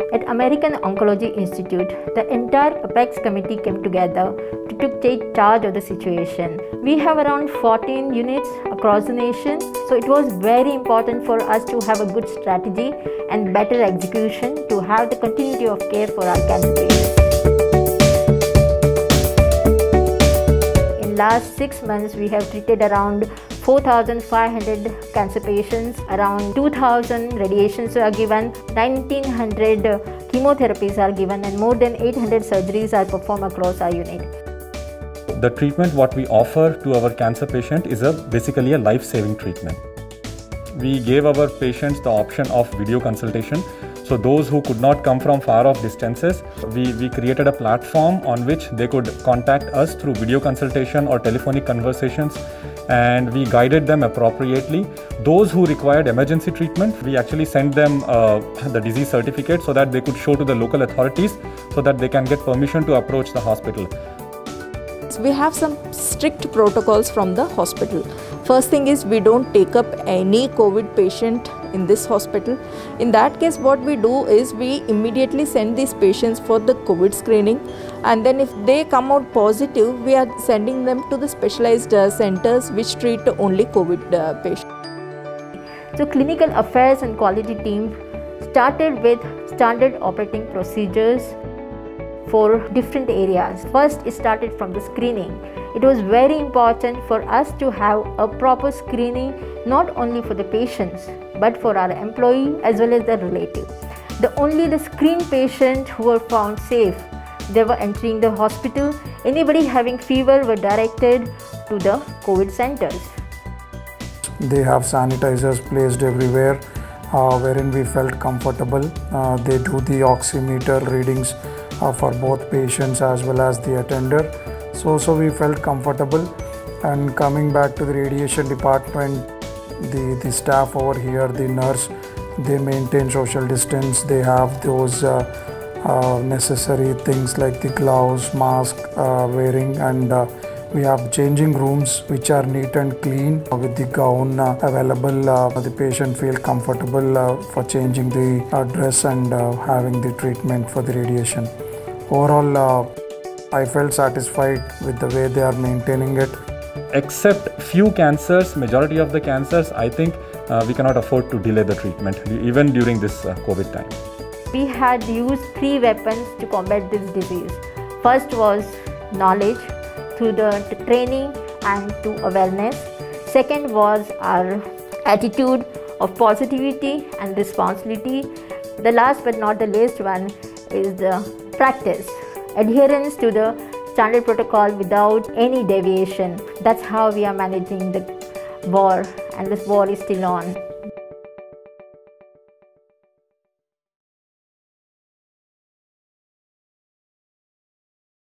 At American Oncology Institute, the entire APEX committee came together to take charge of the situation. We have around 14 units across the nation, so it was very important for us to have a good strategy and better execution to have the continuity of care for our cancer patients. In last 6 months, we have treated around 4,500 cancer patients, around 2,000 radiations are given, 1,900 chemotherapies are given, and more than 800 surgeries are performed across our unit. The treatment what we offer to our cancer patient is basically a life-saving treatment. We gave our patients the option of video consultation. So those who could not come from far off distances, we created a platform on which they could contact us through video consultation or telephonic conversations, and we guided them appropriately. Those who required emergency treatment, we actually sent them the disease certificate so that they could show to the local authorities so that they can get permission to approach the hospital. We have some strict protocols from the hospital. First thing is, we don't take up any COVID patient in this hospital. In that case, what we do is we immediately send these patients for the COVID screening, and then if they come out positive, we are sending them to the specialized centers which treat only COVID patients. So clinical affairs and quality team started with standard operating procedures for different areas. First, it started from the screening. It was very important for us to have a proper screening, not only for the patients but for our employee as well as the relative. Only the screened patients who were found safe, they were entering the hospital. Anybody having fever were directed to the COVID centers. They have sanitizers placed everywhere, wherein we felt comfortable. They do the oximeter readings for both patients as well as the attender. So we felt comfortable. And coming back to the radiation department, the staff over here, the nurse, they maintain social distance. They have those necessary things like the gloves, mask wearing, and we have changing rooms which are neat and clean with the gown available. The patient feel comfortable for changing the dress and having the treatment for the radiation. Overall, I felt satisfied with the way they are maintaining it. Except few cancers, majority of the cancers, I think we cannot afford to delay the treatment, even during this COVID time. We had used 3 weapons to combat this disease. First was knowledge through the training and to awareness. Second was our attitude of positivity and responsibility. The last but not the least one is the practice, adherence to the standard protocol without any deviation. That's how we are managing the war, and this war is still on.